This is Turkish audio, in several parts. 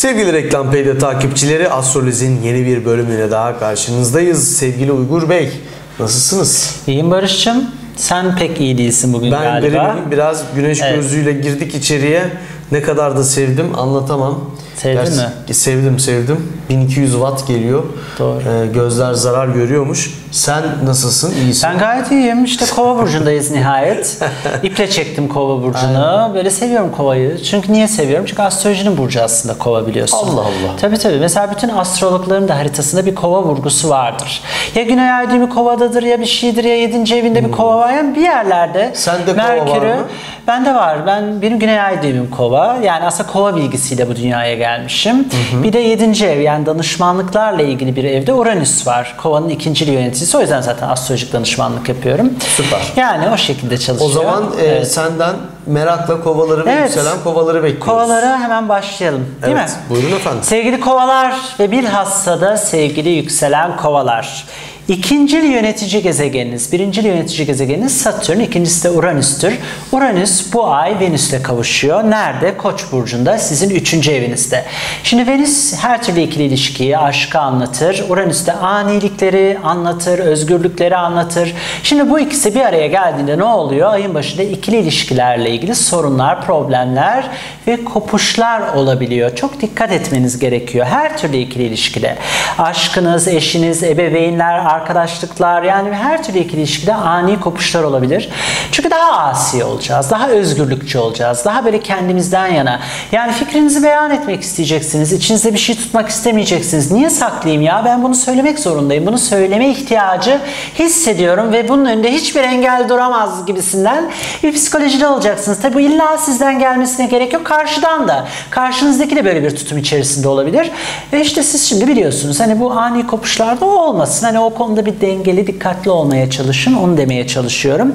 Sevgili Reklampedia takipçileri, Astrolojinin yeni bir bölümüne daha karşınızdayız. Sevgili Uygur Bey, nasılsınız? İyiyim Barış'cığım. Sen pek iyi değilsin bugün galiba. Ben biraz güneş gözlüğüyle girdik içeriye. Ne kadar da sevdim anlatamam. Sevdin mi? Sevdim. 1200 watt geliyor. Doğru. Gözler zarar görüyormuş. Sen nasılsın? İyisin. Ben gayet iyiyim. İşte Kova burcundayız nihayet. İple çektim Kova burcunu. Aynen. Böyle seviyorum Kova'yı. Çünkü niye seviyorum? Çünkü astrolojinin burcu aslında Kova, biliyorsun. Allah Allah. Tabii. Mesela bütün astrologların da haritasında bir Kova vurgusu vardır. Ya Güney Ay düğümü Kova'dadır, ya bir şeydir, ya 7. evinde bir Kova var. Yani bir yerlerde Sende Merkür'ü, Kova var mı? Bende var. Benim Güney Ay düğümüm Kova. Yani aslında Kova bilgisiyle bu dünyaya gelmişim. Bir de 7. ev, yani danışmanlıklarla ilgili bir evde Uranüs var. Kova'nın ikinci yöneticisi. O yüzden zaten astrolojik danışmanlık yapıyorum. Süper. Yani o şekilde çalışıyor. O zaman senden merakla kovaları ve yükselen kovaları bekliyoruz. Kovalara hemen başlayalım. Değil mi? Buyurun efendim. Sevgili kovalar ve bilhassa da sevgili yükselen kovalar. İkincil yönetici gezegeniniz, birincil yönetici gezegeniniz Satürn, ikincisi de Uranüs'tür. Uranüs bu ay Venüs'le kavuşuyor. Nerede? Koç burcunda, sizin 3. evinizde. Şimdi Venüs her türlü ikili ilişkiyi, aşkı anlatır. Uranüs de anilikleri anlatır, özgürlükleri anlatır. Şimdi bu ikisi bir araya geldiğinde ne oluyor? Ayın başında ikili ilişkilerle ilgili sorunlar, problemler ve kopuşlar olabiliyor. Çok dikkat etmeniz gerekiyor. Her türlü ikili ilişkide. Aşkınız, eşiniz, ebeveynler, arkadaşlıklar, yani her türlü ikili ilişkide ani kopuşlar olabilir. Çünkü daha asi olacağız, daha özgürlükçü olacağız, daha böyle kendimizden yana. Yani fikrinizi beyan etmek isteyeceksiniz, içinizde bir şey tutmak istemeyeceksiniz. Niye saklayayım ya? Ben bunu söylemek zorundayım. Bunu söyleme ihtiyacı hissediyorum ve bunun önünde hiçbir engel duramaz gibisinden bir psikolojide olacaksınız. Tabi bu illa sizden gelmesine gerek yok. Karşıdan da, karşınızdaki de böyle bir tutum içerisinde olabilir. Ve işte siz şimdi biliyorsunuz, hani bu ani kopuşlarda o olmasın. Hani o konuda bir dengeli, dikkatli olmaya çalışın. Onu demeye çalışıyorum.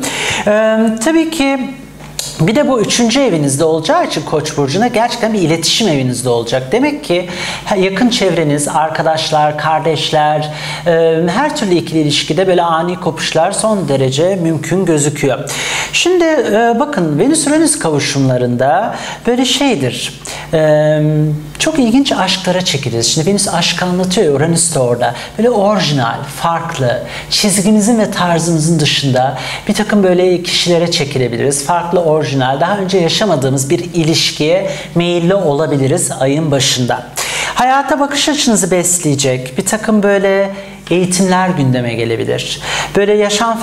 Tabii ki bir de bu 3. evinizde olacağı için Koç burcuna gerçekten bir iletişim evinizde olacak. Demek ki yakın çevreniz, arkadaşlar, kardeşler, her türlü ikili ilişkide böyle ani kopuşlar son derece mümkün gözüküyor. Şimdi bakın, Venüs-Uranüs kavuşumlarında böyle şeydir. Çok ilginç aşklara çekiliriz. Şimdi Venüs aşkı anlatıyor, Uranüs de orada. Böyle orijinal, farklı, çizgimizin ve tarzımızın dışında bir takım böyle kişilere çekilebiliriz. Farklı, orijinal, daha önce yaşamadığımız bir ilişkiye meyilli olabiliriz ayın başında. Hayata bakış açınızı besleyecek bir takım böyle eğitimler gündeme gelebilir. Böyle yaşam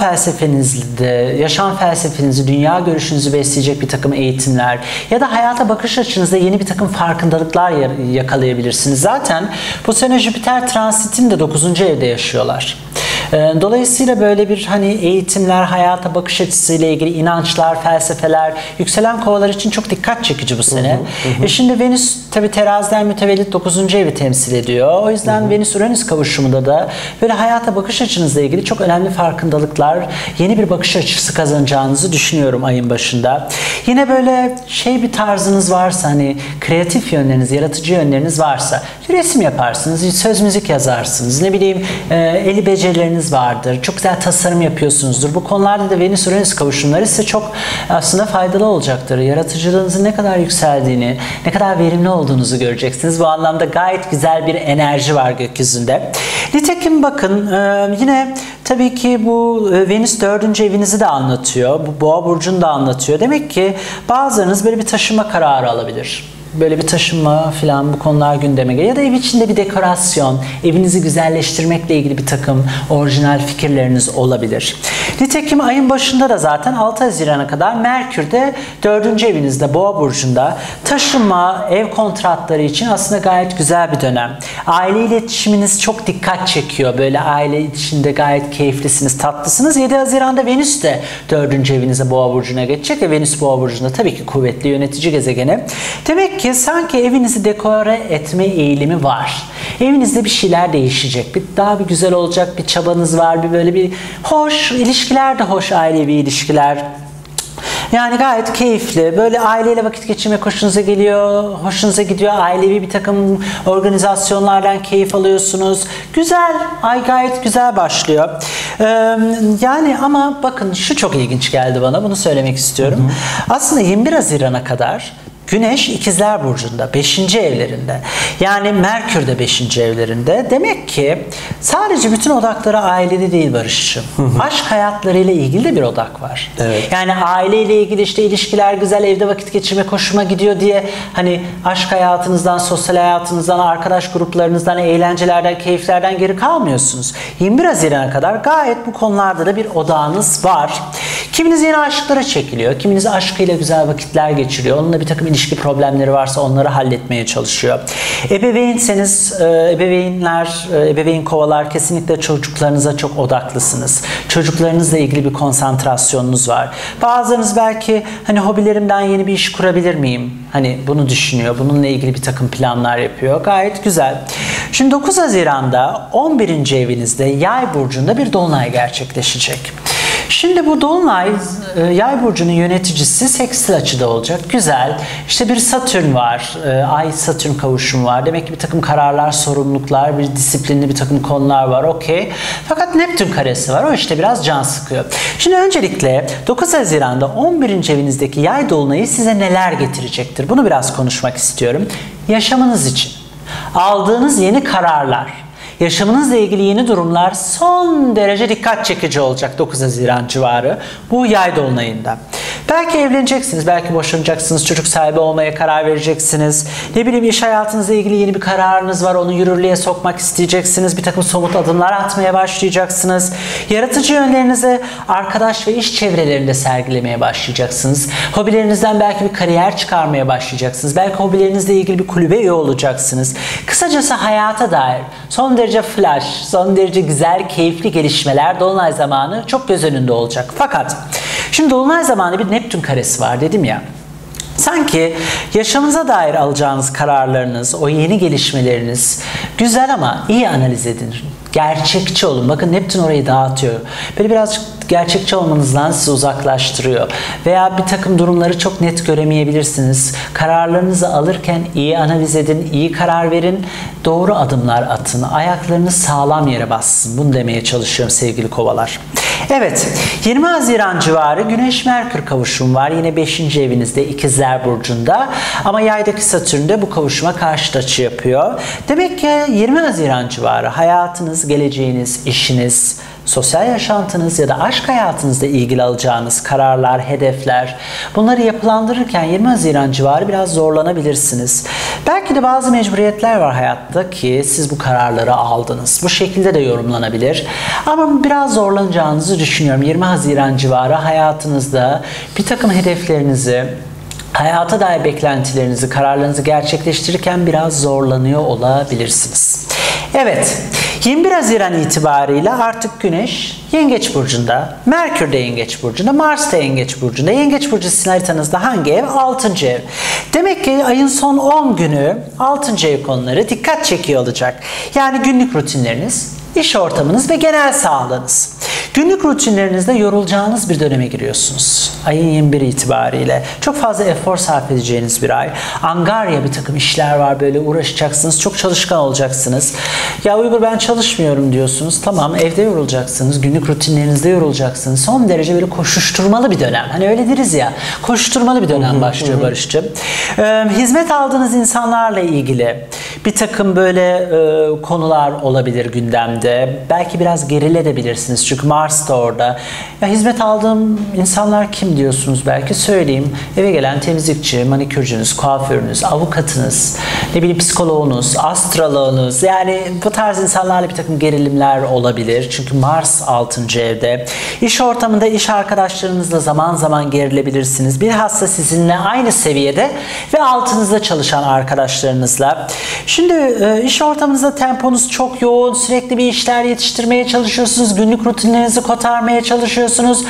felsefenizi, dünya görüşünüzü besleyecek bir takım eğitimler ya da hayata bakış açınızda yeni bir takım farkındalıklar yakalayabilirsiniz. Zaten bu sene Jüpiter transitini de 9. evde yaşıyorlar. Dolayısıyla böyle bir hani eğitimler, hayata bakış açısıyla ilgili inançlar, felsefeler, yükselen kovalar için çok dikkat çekici bu sene. Şimdi Venüs tabi teraziden mütevellit 9. evi temsil ediyor. O yüzden Venüs-Uranüs kavuşumunda da böyle hayata bakış açınızla ilgili çok önemli farkındalıklar, yeni bir bakış açısı kazanacağınızı düşünüyorum ayın başında. Yine böyle bir tarzınız varsa, hani kreatif yönleriniz, yaratıcı yönleriniz varsa, resim yaparsınız, söz müzik yazarsınız, ne bileyim eli becerileriniz vardır, çok güzel tasarım yapıyorsunuzdur. Bu konularda da Venüs-Uranüs kavuşumları size çok aslında faydalı olacaktır. Yaratıcılığınızın ne kadar yükseldiğini, ne kadar verimli olduğunuzu göreceksiniz. Bu anlamda gayet güzel bir enerji var gökyüzünde. Nitekim bakın yine tabii ki bu Venüs 4. evinizi de anlatıyor. Bu Boğa burcunu da anlatıyor. Demek ki bazılarınız böyle bir taşınma kararı alabilir. Böyle bir taşınma falan, bu konular gündeme geliyor. Ya da ev içinde bir dekorasyon, evinizi güzelleştirmekle ilgili bir takım orijinal fikirleriniz olabilir. Nitekim ayın başında da zaten 6 Haziran'a kadar Merkür de 4. evinizde, Boğa burcunda. Taşınma, ev kontratları için aslında gayet güzel bir dönem. Aile iletişiminiz çok dikkat çekiyor. Böyle aile içinde gayet keyiflisiniz, tatlısınız. 7 Haziran'da Venüs de 4. evinize, Boğa burcuna geçecek ve Venüs Boğa burcunda tabii ki kuvvetli yönetici gezegeni. Demek ki sanki evinizi dekore etme eğilimi var. Evinizde bir şeyler değişecek. Daha bir güzel olacak bir çabanız var. Bir böyle bir hoş, ilişkiler de hoş, ailevi ilişkiler. Yani gayet keyifli. Böyle aileyle vakit geçirmek hoşunuza geliyor, hoşunuza gidiyor. Ailevi bir takım organizasyonlardan keyif alıyorsunuz. Güzel, ay gayet güzel başlıyor. Yani ama bakın şu çok ilginç geldi bana. Bunu söylemek istiyorum. Aslında 21 Haziran'a kadar Güneş İkizler Burcu'nda 5. evlerinde. Yani Merkür de 5. evlerinde. Demek ki sadece bütün odakları ailede değil Barış'cığım. Aşk hayatlarıyla ilgili de bir odak var. Evet. Yani aileyle ilgili işte ilişkiler güzel, evde vakit geçirmek hoşuma gidiyor diye hani aşk hayatınızdan, sosyal hayatınızdan, arkadaş gruplarınızdan, eğlencelerden, keyiflerden geri kalmıyorsunuz. 21 Haziran'a kadar gayet bu konularda da bir odağınız var. Kiminiz yeni aşklara çekiliyor. Kiminiz aşkıyla güzel vakitler geçiriyor. Onunla bir takım ilişki problemleri varsa onları halletmeye çalışıyor. Ebeveynseniz, ebeveyn kovalar kesinlikle çocuklarınıza çok odaklısınız. Çocuklarınızla ilgili bir konsantrasyonunuz var. Bazılarınız belki hani hobilerimden yeni bir iş kurabilir miyim? Hani bunu düşünüyor. Bununla ilgili bir takım planlar yapıyor. Gayet güzel. Şimdi 9 Haziran'da 11. evinizde Yay burcunda bir dolunay gerçekleşecek. Şimdi bu dolunay Yay burcunun yöneticisi sekstil açıda olacak. Güzel. İşte bir Satürn var. Ay Satürn kavuşumu var. Demek ki bir takım kararlar, sorumluluklar, bir disiplinli bir takım konular var. Okey. Fakat Neptün karesi var. O işte biraz can sıkıyor. Şimdi öncelikle 9 Haziran'da 11. evinizdeki Yay dolunayı size neler getirecektir? Bunu biraz konuşmak istiyorum. Yaşamınız için aldığınız yeni kararlar, yaşamınızla ilgili yeni durumlar son derece dikkat çekici olacak 9 Haziran civarı bu Yay dolunayında. Belki evleneceksiniz, belki boşanacaksınız, çocuk sahibi olmaya karar vereceksiniz. Ne bileyim iş hayatınızla ilgili yeni bir kararınız var, onu yürürlüğe sokmak isteyeceksiniz. Bir takım somut adımlar atmaya başlayacaksınız. Yaratıcı yönlerinizi arkadaş ve iş çevrelerinde sergilemeye başlayacaksınız. Hobilerinizden belki bir kariyer çıkarmaya başlayacaksınız. Belki hobilerinizle ilgili bir kulübe üye olacaksınız. Kısacası hayata dair son derece flash, son derece güzel, keyifli gelişmeler dolunay zamanı çok göz önünde olacak. Fakat şimdi dolunay zamanı bir Neptün karesi var dedim ya. Sanki yaşamınıza dair alacağınız kararlarınız, o yeni gelişmeleriniz güzel ama iyi analiz edin. Gerçekçi olun. Bakın Neptün orayı dağıtıyor. Böyle birazcık gerçekçi olmanızdan sizi uzaklaştırıyor. Veya bir takım durumları çok net göremeyebilirsiniz. Kararlarınızı alırken iyi analiz edin, iyi karar verin, doğru adımlar atın. Ayaklarınız sağlam yere bassın. Bunu demeye çalışıyorum sevgili kovalar. Evet, 20 Haziran civarı Güneş-Merkür kavuşum var. Yine 5. evinizde İkizler Burcu'nda. Ama Yay'daki Satürn de bu kavuşuma karşıt açı yapıyor. Demek ki 20 Haziran civarı hayatınız, geleceğiniz, işiniz, sosyal yaşantınız ya da aşk hayatınızla ilgili alacağınız kararlar, hedefler, bunları yapılandırırken 20 Haziran civarı biraz zorlanabilirsiniz. Belki de bazı mecburiyetler var hayatta ki siz bu kararları aldınız. Bu şekilde de yorumlanabilir. Ama biraz zorlanacağınızı düşünüyorum. 20 Haziran civarı hayatınızda bir takım hedeflerinizi, hayata dair beklentilerinizi, kararlarınızı gerçekleştirirken biraz zorlanıyor olabilirsiniz. Evet, 21 Haziran itibariyle artık Güneş Yengeç Burcu'nda, Merkür de Yengeç Burcu'nda, Mars da Yengeç Burcu'nda. Yengeç Burcu sizin haritanızda hangi ev? 6. ev. Demek ki ayın son 10 günü 6. ev konuları dikkat çekiyor olacak. Yani günlük rutinleriniz, iş ortamınız ve genel sağlığınız. Günlük rutinlerinizde yorulacağınız bir döneme giriyorsunuz. Ayın 21 itibariyle. Çok fazla efor sarf edeceğiniz bir ay. Angarya bir takım işler var, böyle uğraşacaksınız. Çok çalışkan olacaksınız. Ya Uygur ben çalışmıyorum diyorsunuz. Tamam, evde yorulacaksınız. Günlük rutinlerinizde yorulacaksınız. Son derece böyle koşuşturmalı bir dönem. Hani öyle deriz ya. Koşuşturmalı bir dönem başlıyor Barış'cığım. Hizmet aldığınız insanlarla ilgili bir takım böyle konular olabilir gündemde. Belki biraz gerilebilirsiniz. Çünkü Mars da orada. Ya hizmet aldığım insanlar kim diyorsunuz belki söyleyeyim. Eve gelen temizlikçi, manikürcünüz, kuaförünüz, avukatınız, ne bileyim psikoloğunuz, astroloğunuz. Yani bu tarz insanlarla bir takım gerilimler olabilir. Çünkü Mars 6. evde. İş ortamında iş arkadaşlarınızla zaman zaman gerilebilirsiniz. Bilhassa sizinle aynı seviyede ve altınızda çalışan arkadaşlarınızla. Şimdi iş ortamınızda temponuz çok yoğun. Sürekli bir işler yetiştirmeye çalışıyorsunuz. Günlük rutinlerinizi kotarmaya çalışıyorsunuz.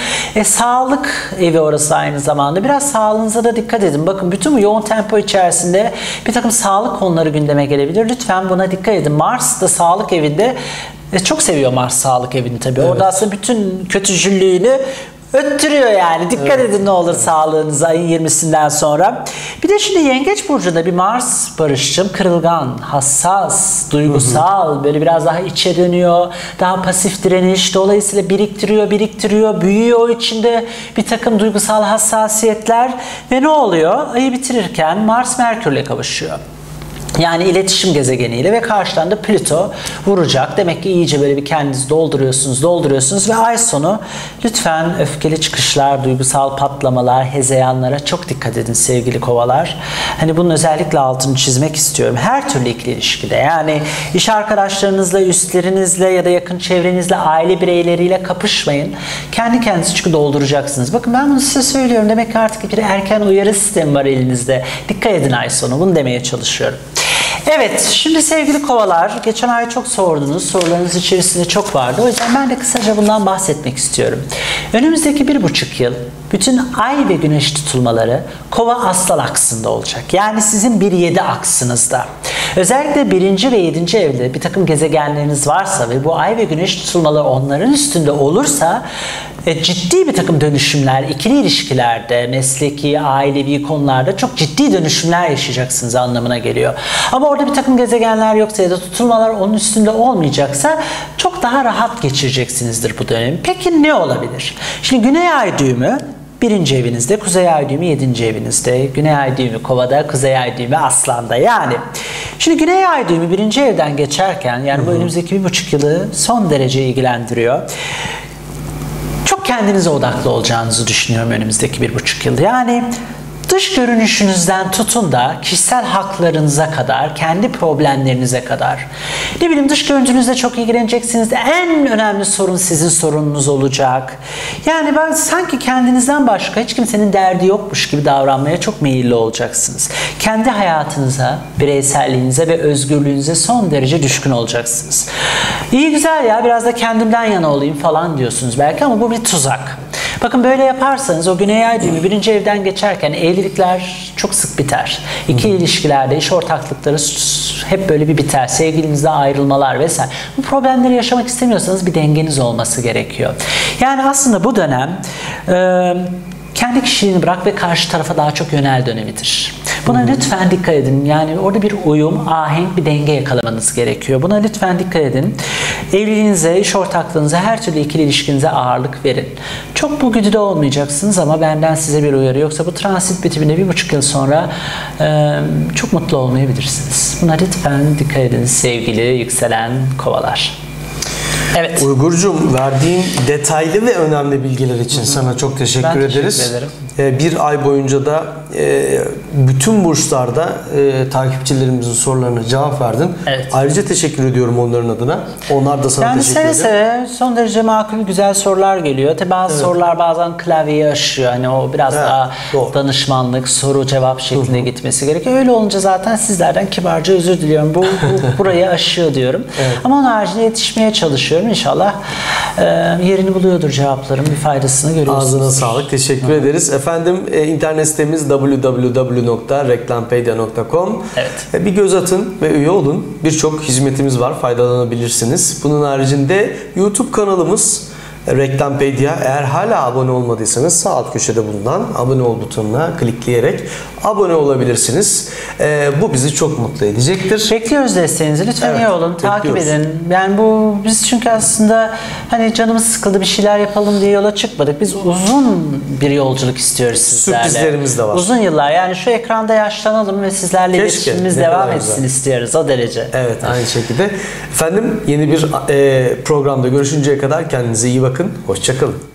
Sağlık evi orası aynı zamanda. Biraz sağlığınıza da dikkat edin. Bakın bütün bu yoğun tempo içerisinde bir takım sağlık konuları gündeme gelebilir. Lütfen buna dikkat edin. Mars da sağlık evinde çok seviyor Mars sağlık evini tabii. Evet. Orada aslında bütün kötücüllüğünü öttürüyor yani. Dikkat edin ne olur sağlığınıza ayın 20'sinden sonra. Bir de şimdi Yengeç burcunda bir Mars Barış'cığım kırılgan, hassas, duygusal, böyle biraz daha içe dönüyor. Daha pasif direniş. Dolayısıyla biriktiriyor, büyüyor o içinde bir takım duygusal hassasiyetler ve ne oluyor? Ayı bitirirken Mars Merkür'le kavuşuyor. Yani iletişim gezegeniyle ve karşıdan da Plüto vuracak. Demek ki iyice böyle bir kendinizi dolduruyorsunuz ve ay sonu lütfen öfkeli çıkışlar, duygusal patlamalar, hezeyanlara çok dikkat edin sevgili kovalar. Hani bunun özellikle altını çizmek istiyorum. Her türlü ikili ilişkide, yani iş arkadaşlarınızla, üstlerinizle ya da yakın çevrenizle, aile bireyleriyle kapışmayın. Kendi kendinizi çünkü dolduracaksınız. Bakın ben bunu size söylüyorum. Demek ki artık bir erken uyarı sistemi var elinizde. Dikkat edin ay sonu. Bunu demeye çalışıyorum. Evet, şimdi sevgili kovalar, geçen ay çok sordunuz, sorularınız içerisinde çok vardı. O yüzden ben de kısaca bundan bahsetmek istiyorum. Önümüzdeki 1,5 yıl bütün ay ve güneş tutulmaları kova aslan aksında olacak. Yani sizin 1-7 aksınızda. Özellikle 1. ve 7. evde bir takım gezegenleriniz varsa ve bu ay ve güneş tutulmaları onların üstünde olursa ciddi bir takım dönüşümler, ikili ilişkilerde, mesleki, ailevi konularda çok ciddi dönüşümler yaşayacaksınız anlamına geliyor. Ama orada bir takım gezegenler yoksa ya da tutulmalar onun üstünde olmayacaksa çok daha rahat geçireceksinizdir bu dönemi. Peki ne olabilir? Şimdi Güney Ay düğümü 1. evinizde, Kuzey Ay düğümü 7. evinizde, Güney Ay düğümü Kova'da, Kuzey Ay düğümü Aslan'da. Yani şimdi Güney Ay düğümü 1. evden geçerken, yani bu önümüzdeki 1,5 yılı son derece ilgilendiriyor. Çok kendinize odaklı olacağınızı düşünüyorum önümüzdeki 1,5 yıl. Yani dış görünüşünüzden tutun da kişisel haklarınıza kadar, kendi problemlerinize kadar. Ne bileyim, dış görüntünüzle çok ilgileneceksiniz. En önemli sorun sizin sorununuz olacak. Yani ben sanki kendinizden başka hiç kimsenin derdi yokmuş gibi davranmaya çok meyilli olacaksınız. Kendi hayatınıza, bireyselliğinize ve özgürlüğünüze son derece düşkün olacaksınız. İyi güzel ya, biraz da kendimden yana olayım falan diyorsunuz belki ama bu bir tuzak. Bakın böyle yaparsanız o Güney Ay düğümü 1. evden geçerken evlilikler çok sık biter. İkili ilişkilerde iş ortaklıkları hep böyle bir biter. Sevgilinizle ayrılmalar vesaire. Bu problemleri yaşamak istemiyorsanız bir dengeniz olması gerekiyor. Yani aslında bu dönem kendi kişiliğini bırak ve karşı tarafa daha çok yönel dönemidir. Buna lütfen dikkat edin. Yani orada bir uyum, ahenk, bir denge yakalamanız gerekiyor. Buna lütfen dikkat edin. Evliliğinize, iş ortaklığınıza, her türlü ikili ilişkinize ağırlık verin. Çok bu güdüde olmayacaksınız ama benden size bir uyarı. Yoksa bu transit bitiminde 1,5 yıl sonra çok mutlu olmayabilirsiniz. Buna lütfen dikkat edin sevgili yükselen kovalar. Evet. Uygurcuğum, verdiğin detaylı ve önemli bilgiler için sana çok teşekkür ederiz. Teşekkür ederim. Bir ay boyunca da bütün burçlarda takipçilerimizin sorularına cevap verdin. Evet. Ayrıca teşekkür ediyorum onların adına. Onlar da sana teşekkür ederim. Yani son derece makul, güzel sorular geliyor. Tabi bazı sorular bazen klavyeyi aşıyor. Hani o biraz daha danışmanlık, soru cevap şeklinde gitmesi gerekiyor. Öyle olunca zaten sizlerden kibarca özür diliyorum. Bu burayı aşıyor diyorum. Evet. Ama onun haricinde yetişmeye çalışıyorum. İnşallah yerini buluyordur cevapların, bir faydasını görüyorsunuz. Ağzına sağlık. Teşekkür ederiz. Efendim internet sitemiz www.reklampedia.com. Evet. Bir göz atın ve üye olun. Birçok hizmetimiz var. Faydalanabilirsiniz. Bunun haricinde YouTube kanalımız Reklampedia. Eğer hala abone olmadıysanız sağ alt köşede bulunan abone ol butonuna klikleyerek abone olabilirsiniz. Bu bizi çok mutlu edecektir. Bekliyoruz desteğinizi. Lütfen iyi olun. Takip edin. Yani bu biz çünkü aslında hani canımız sıkıldı, bir şeyler yapalım diye yola çıkmadık. Biz uzun bir yolculuk istiyoruz sizlerle. Sürprizlerimiz de var. Uzun yıllar. Yani şu ekranda yaşlanalım ve sizlerle iletişimimiz devam etsin istiyoruz. O derece. Evet, aynı şekilde. Efendim yeni bir programda görüşünceye kadar kendinize iyi bakın. Hoşça kalın.